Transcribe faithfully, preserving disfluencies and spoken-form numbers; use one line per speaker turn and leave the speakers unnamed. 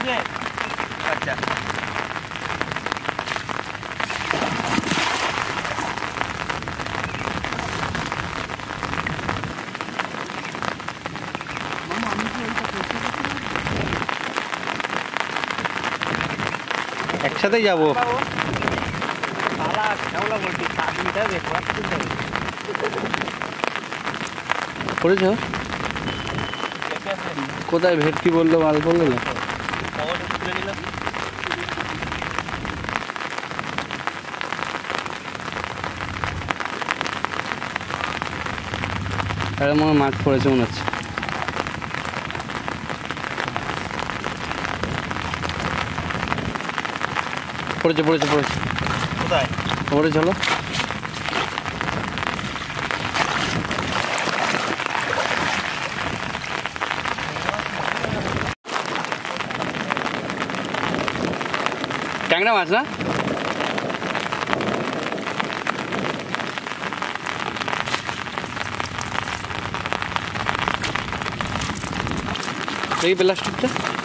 আচ্ছা
একসাথেই যাবো। করেছ কোথায় ভেটকি বললো মাল বললো না আরে মনে হয় মাছ পড়েছে মনে হচ্ছে। পড়েছে পড়েছে পড়েছে
কোথায়
পড়ে চলো ট্যাংরা মাছ না দেখি প্লাস্টিকটা